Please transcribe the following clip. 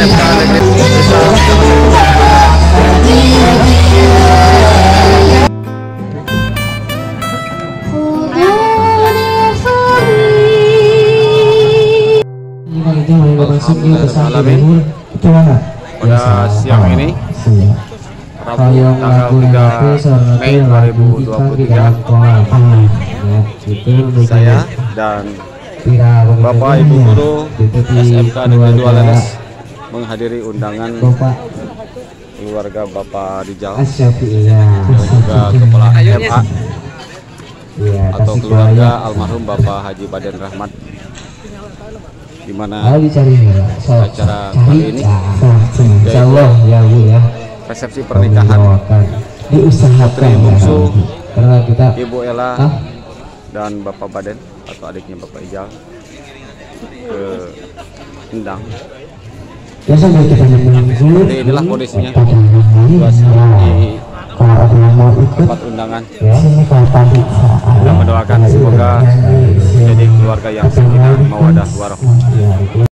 SMK Negeri Desa. Alhamdulillah, pada siang ini Rabu tanggal 3 Mei 2023, saya dan Bapak Ibu Guru SMK Negeri 2 Lenes menghadiri undangan keluarga Bapak Rijal dan juga Kepala MA atau keluarga almarhum Bapak Haji Baden Rahmat, di mana acara kali ini yaitu resepsi pernikahan putri bungsu Ibu Ella dan Bapak Baden atau adiknya Bapak Ijal ke Endang. Jadi inilah kondisinya situasi di tempat undangan. Kita mendoakan semoga menjadi keluarga yang sakinah mawaddah warahmah.